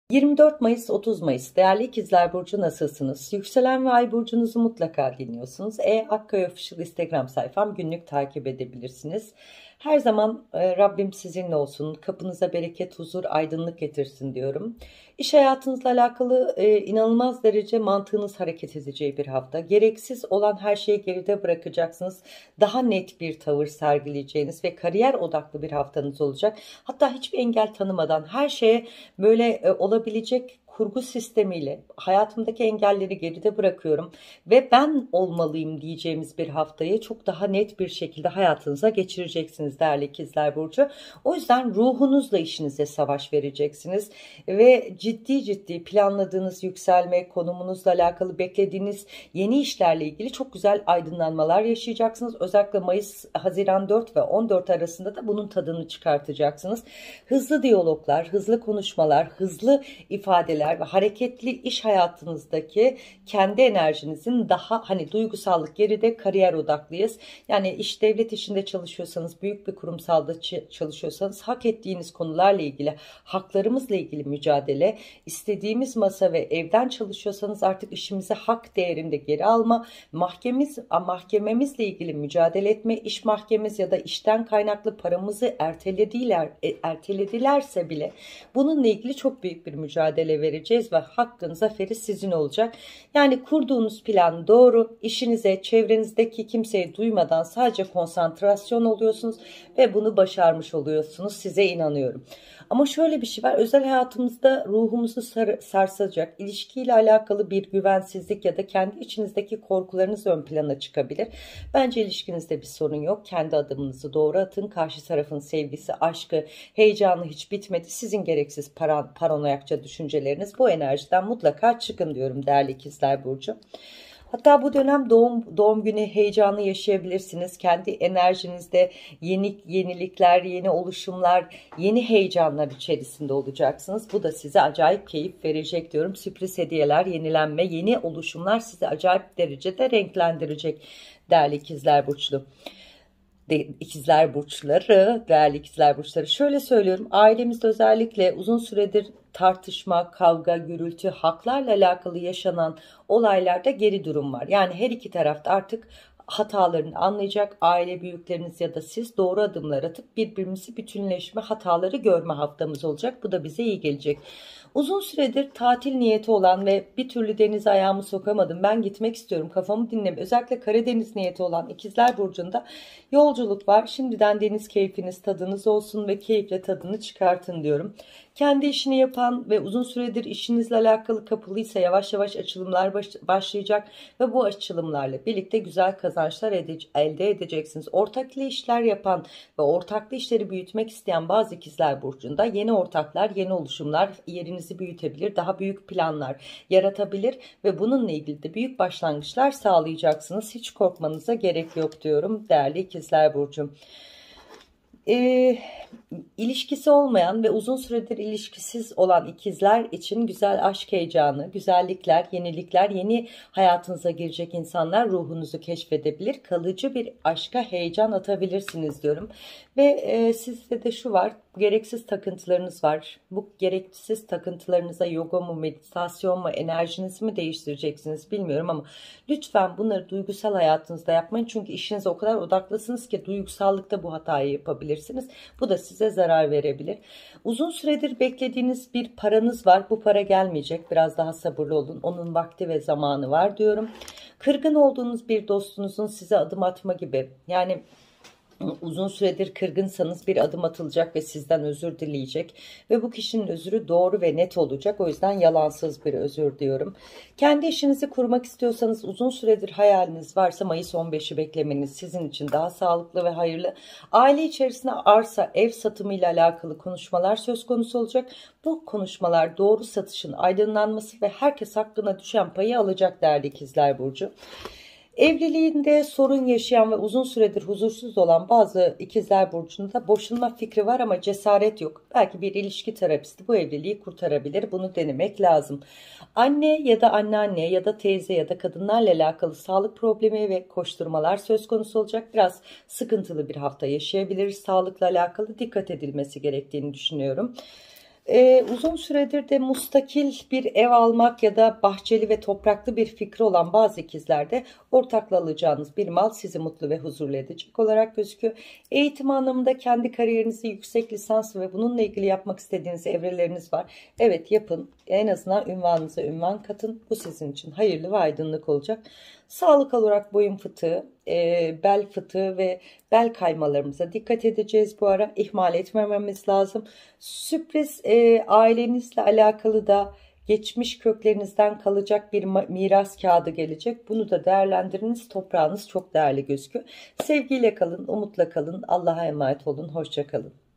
24 Mayıs 30 Mayıs değerli ikizler burcu nasılsınız? Yükselen ve ay burcunuzu mutlaka dinliyorsunuz. Akkaya Official Instagram sayfam, günlük takip edebilirsiniz. Her zaman Rabbim sizinle olsun, kapınıza bereket, huzur, aydınlık getirsin diyorum. İş hayatınızla alakalı inanılmaz derece mantığınız hareket edeceği bir hafta. Gereksiz olan her şeyi geride bırakacaksınız. Daha net bir tavır sergileyeceğiniz ve kariyer odaklı bir haftanız olacak. Hatta hiçbir engel tanımadan her şeye böyle olabilecek kurgu sistemiyle hayatımdaki engelleri geride bırakıyorum ve ben olmalıyım diyeceğimiz bir haftayı çok daha net bir şekilde hayatınıza geçireceksiniz değerli ikizler burcu. O yüzden ruhunuzla işinize savaş vereceksiniz ve ciddi ciddi planladığınız yükselme, konumunuzla alakalı beklediğiniz yeni işlerle ilgili çok güzel aydınlanmalar yaşayacaksınız. Özellikle Mayıs, Haziran 4 ve 14 arasında da bunun tadını çıkartacaksınız. Hızlı diyaloglar, hızlı konuşmalar, hızlı ifadeler ve hareketli iş hayatınızdaki kendi enerjinizin daha duygusallık geride, kariyer odaklıyız. Yani devlet işinde çalışıyorsanız, büyük bir kurumsalda çalışıyorsanız hak ettiğiniz konularla ilgili, haklarımızla ilgili mücadele, istediğimiz masa ve evden çalışıyorsanız artık işimizi hak değerinde geri alma, mahkememizle ilgili mücadele etme, iş mahkememiz ya da işten kaynaklı paramızı erteledilerse bile bununla ilgili çok büyük bir mücadele vereceğiz ve hakkın zaferi sizin olacak. Yani kurduğunuz plan doğru, işinize, çevrenizdeki kimseyi duymadan sadece konsantrasyon oluyorsunuz ve bunu başarmış oluyorsunuz. Size inanıyorum. Ama şöyle bir şey var, özel hayatımızda ruhumuzu sarsacak, ilişkiyle alakalı bir güvensizlik ya da kendi içinizdeki korkularınız ön plana çıkabilir. Bence ilişkinizde bir sorun yok. Kendi adımınızı doğru atın. Karşı tarafın sevgisi, aşkı, heyecanı hiç bitmedi. Sizin gereksiz paranoyakça düşünceleriniz, bu enerjiden mutlaka çıkın diyorum değerli ikizler burcu. Hatta bu dönem doğum günü heyecanı yaşayabilirsiniz. Kendi enerjinizde yenilikler, yeni oluşumlar, yeni heyecanlar içerisinde olacaksınız. Bu da size acayip keyif verecek diyorum. Sürpriz hediyeler, yenilenme, yeni oluşumlar sizi acayip derecede renklendirecek değerli ikizler burçlu. Değerli ikizler burçları, şöyle söylüyorum, ailemizde özellikle uzun süredir tartışma, kavga, gürültü, haklarla alakalı yaşanan olaylarda geri durum var. Yani her iki tarafta artık hatalarını anlayacak, aile büyükleriniz ya da siz doğru adımlar atıp birbirimizi bütünleşme, hataları görme haftamız olacak. Bu da bize iyi gelecek. Uzun süredir tatil niyeti olan ve bir türlü denize ayağımı sokamadım, ben gitmek istiyorum, kafamı dinleme, özellikle Karadeniz niyeti olan ikizler burcunda yolculuk var. Şimdiden deniz keyfiniz, tadınız olsun ve keyifle tadını çıkartın diyorum. Kendi işini yapan ve uzun süredir işinizle alakalı kapalıysa yavaş yavaş açılımlar başlayacak ve bu açılımlarla birlikte güzel kazançlar elde edeceksiniz. Ortaklı işler yapan ve ortaklı işleri büyütmek isteyen bazı ikizler burcunda yeni ortaklar, yeni oluşumlar yerinizi büyütebilir, daha büyük planlar yaratabilir ve bununla ilgili de büyük başlangıçlar sağlayacaksınız. Hiç korkmanıza gerek yok diyorum değerli ikizler burcu. İlişkisi olmayan ve uzun süredir ilişkisiz olan ikizler için güzel aşk heyecanı, güzellikler, yenilikler, yeni hayatınıza girecek insanlar ruhunuzu keşfedebilir. Kalıcı bir aşka heyecan atabilirsiniz diyorum. Ve sizde de şu var, gereksiz takıntılarınız var. Bu gereksiz takıntılarınıza yoga mı, meditasyon mu, enerjinizi mi değiştireceksiniz bilmiyorum ama lütfen bunları duygusal hayatınızda yapmayın. Çünkü işinize o kadar odaklısınız ki duygusallıkta bu hatayı yapabilirsiniz. Bu da size zarar verebilir. Uzun süredir beklediğiniz bir paranız var. Bu para gelmeyecek. Biraz daha sabırlı olun. Onun vakti ve zamanı var diyorum. Kırgın olduğunuz bir dostunuzun size adım atma gibi, yani uzun süredir kırgınsanız bir adım atılacak ve sizden özür dileyecek ve bu kişinin özrü doğru ve net olacak. O yüzden yalansız bir özür diyorum. Kendi işinizi kurmak istiyorsanız, uzun süredir hayaliniz varsa Mayıs 15'i beklemeniz sizin için daha sağlıklı ve hayırlı. Aile içerisinde arsa, ev satımı ile alakalı konuşmalar söz konusu olacak. Bu konuşmalar doğru satışın aydınlanması ve herkes hakkına düşen payı alacak değerli ikizler burcu. Evliliğinde sorun yaşayan ve uzun süredir huzursuz olan bazı ikizler burcunda boşanma fikri var ama cesaret yok. Belki bir ilişki terapisti bu evliliği kurtarabilir. Bunu denemek lazım. Anne ya da anneanne ya da teyze ya da kadınlarla alakalı sağlık problemi ve koşturmalar söz konusu olacak. Biraz sıkıntılı bir hafta yaşayabiliriz. Sağlıkla alakalı dikkat edilmesi gerektiğini düşünüyorum. Uzun süredir de mustakil bir ev almak ya da bahçeli ve topraklı bir fikri olan bazı ikizlerde ortakla alacağınız bir mal sizi mutlu ve huzurlu edecek olarak gözüküyor. Eğitim anlamında kendi kariyerinizi, yüksek lisans ve bununla ilgili yapmak istediğiniz evreleriniz var. Evet, yapın. En azından ünvanınıza ünvan katın. Bu sizin için hayırlı ve aydınlık olacak. Sağlık olarak boyun fıtığı, bel fıtığı ve bel kaymalarımıza dikkat edeceğiz bu ara. İhmal etmememiz lazım. Sürpriz, ailenizle alakalı da geçmiş köklerinizden kalacak bir miras kağıdı gelecek. Bunu da değerlendiriniz. Toprağınız çok değerli gözüküyor. Sevgiyle kalın, umutla kalın. Allah'a emanet olun. Hoşça kalın.